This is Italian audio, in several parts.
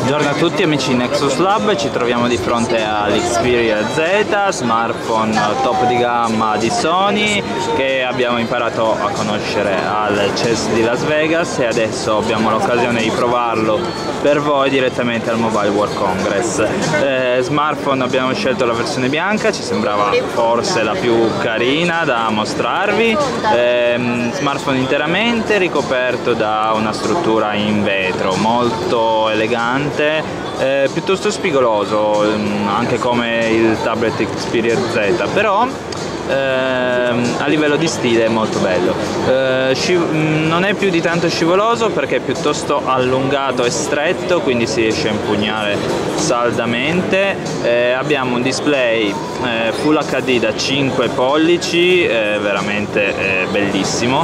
Buongiorno a tutti amici di Nexus Lab, ci troviamo di fronte all'Xperia Z, smartphone top di gamma di Sony che abbiamo imparato a conoscere al CES di Las Vegas e adesso abbiamo l'occasione di provarlo per voi direttamente al Mobile World Congress. Smartphone abbiamo scelto la versione bianca, ci sembrava forse la più carina da mostrarvi, smartphone interamente ricoperto da una struttura in vetro molto elegante, piuttosto spigoloso, anche come il tablet Xperia Z, però a livello di stile è molto bello. Non è più di tanto scivoloso perché è piuttosto allungato e stretto, quindi si riesce a impugnare saldamente. Abbiamo un display Full HD da 5 pollici, veramente bellissimo.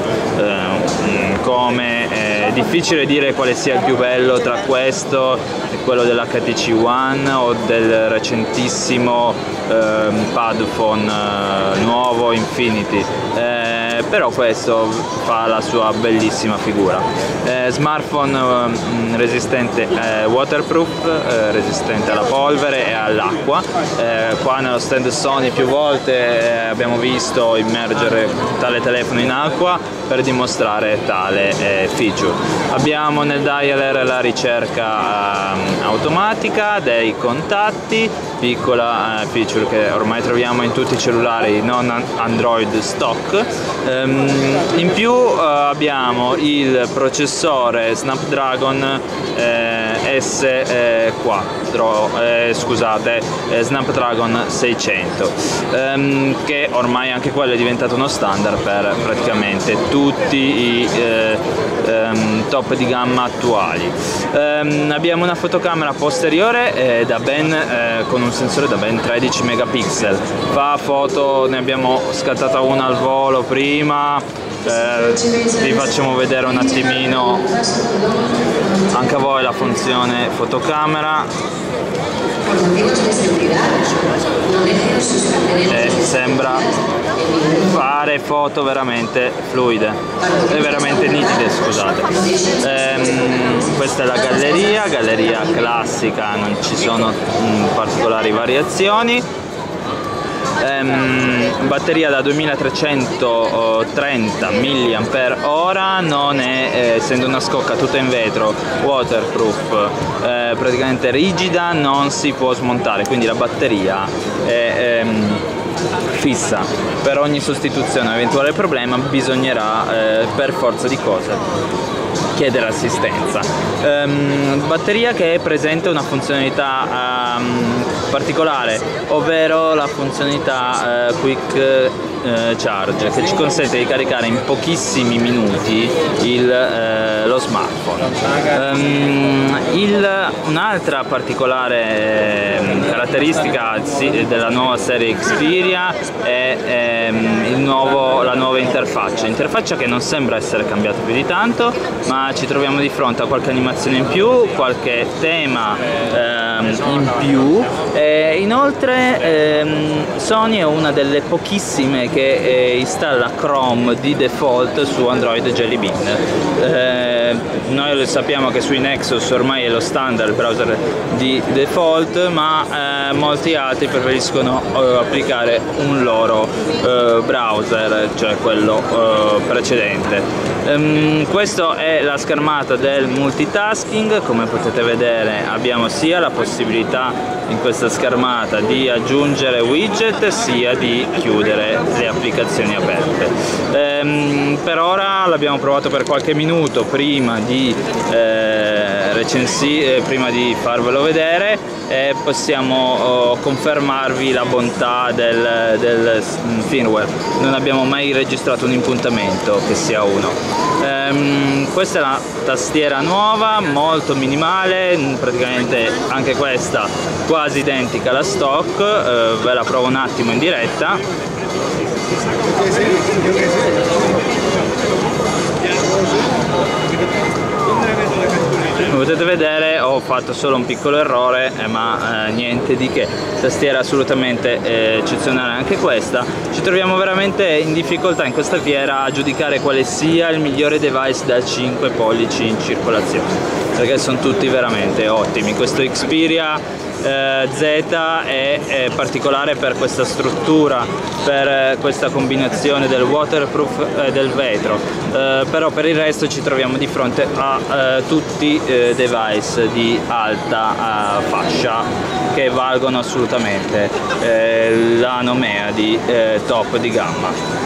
È difficile dire quale sia il più bello tra questo e quello dell'HTC One o del recentissimo Padfone nuovo Infinity, però questo fa la sua bellissima figura. Smartphone resistente, waterproof, resistente alla polvere e all'acqua. Qua nello stand Sony più volte abbiamo visto immergere tale telefono in acqua per dimostrare tale feature. Abbiamo nel dialer la ricerca automatica dei contatti, piccola feature che ormai troviamo in tutti i cellulari non Android stock. In più abbiamo il processore Snapdragon Snapdragon 600, che ormai anche quello è diventato uno standard per praticamente tutti i top di gamma attuali. Abbiamo una fotocamera posteriore con un sensore da ben 13 megapixel, fa foto, ne abbiamo scattata una al volo prima, vi facciamo vedere un attimino anche a voi la funzione fotocamera, e sembra fare foto veramente fluide e veramente nitide, scusate. Questa è la galleria classica, non ci sono particolari variazioni. Batteria da 2330 mAh, non è, essendo una scocca tutta in vetro, waterproof, praticamente rigida, non si può smontare, quindi la batteria è fissa. Per ogni sostituzione o eventuale problema bisognerà per forza di cose chiedere assistenza. Batteria che presenta una funzionalità particolare, ovvero la funzionalità Quick Charge, che ci consente di caricare in pochissimi minuti lo smartphone. Un'altra particolare caratteristica della nuova serie Xperia è la nuova interfaccia che non sembra essere cambiata più di tanto, ma ci troviamo di fronte a qualche animazione in più, qualche tema in più. Inoltre Sony è una delle pochissime che installa Chrome di default su Android Jelly Bean. Noi sappiamo che sui Nexus ormai è lo standard browser di default, ma molti altri preferiscono applicare un loro browser, cioè quello precedente. Questa è la schermata del multitasking. Come potete vedere abbiamo sia la possibilità in questa schermata di aggiungere widget sia di chiudere le applicazioni aperte. Per ora l'abbiamo provato per qualche minuto prima di prima di farvelo vedere, e possiamo confermarvi la bontà del firmware. Non abbiamo mai registrato un impuntamento che sia uno. Questa è la tastiera nuova, molto minimale, praticamente anche questa quasi identica alla stock. Ve la provo un attimo in diretta. Come potete vedere ho fatto solo un piccolo errore, ma niente di che. Tastiera assolutamente eccezionale anche questa. Ci troviamo veramente in difficoltà in questa fiera a giudicare quale sia il migliore device da 5 pollici in circolazione, perché sono tutti veramente ottimi. Questo Xperia Z è particolare per questa struttura, per questa combinazione del waterproof e del vetro, però per il resto ci troviamo di fronte a tutti device di alta fascia che valgono assolutamente la nomea di top di gamma.